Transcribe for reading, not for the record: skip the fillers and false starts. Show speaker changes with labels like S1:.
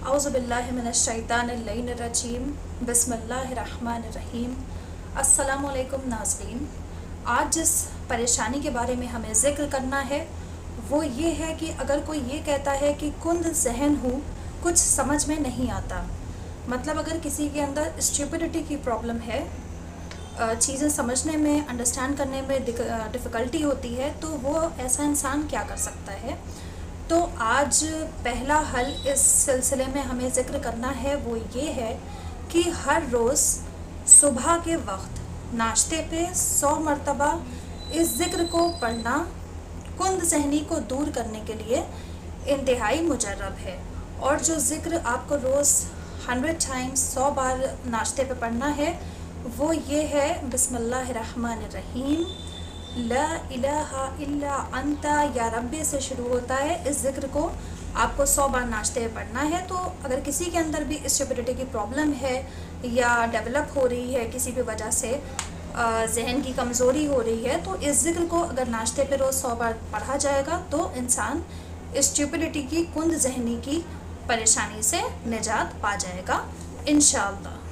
S1: औज़ुबिल्लाहिमिनश्शैतानिर्रजीम बिस्मिल्लाहिर्रहमानिर्रहीम। अस्सलामुअलैकुम नाज़रीन। आज जिस परेशानी के बारे में हमें ज़िक्र करना है वो ये है कि अगर कोई ये कहता है कि कुंद ज़हन हूँ, कुछ समझ में नहीं आता, मतलब अगर किसी के अंदर स्टुपिडिटी की प्रॉब्लम है, चीज़ें समझने में, अंडरस्टैंड करने में डिफ़िकल्टी होती है, तो वो ऐसा इंसान क्या कर सकता है। तो आज पहला हल इस सिलसिले में हमें ज़िक्र करना है वो ये है कि हर रोज़ सुबह के वक्त नाश्ते पे 100 मरतबा इस ज़िक्र को पढ़ना कुंद ज़हनी को दूर करने के लिए इंतहाई मुजर्रब है। और जो ज़िक्र आपको रोज़ 100 टाइम्स 100 बार नाश्ते पे पढ़ना है वो ये है बिस्मिल्लाहिर्रहमानिर्रहीम, ला इलाहा इल्ला अंता या रब्बी से शुरू होता है। इस ज़िक्र को आपको 100 बार नाश्ते में पढ़ना है। तो अगर किसी के अंदर भी स्टेबिलिटी की प्रॉब्लम है या डेवलप हो रही है, किसी भी वजह से जहन की कमज़ोरी हो रही है, तो इस ज़िक्र को अगर नाश्ते पे रोज़ 100 बार पढ़ा जाएगा तो इंसान स्टेबिलिटी की, कुंद जहनी की परेशानी से निजात पा जाएगा इंशाअल्लाह।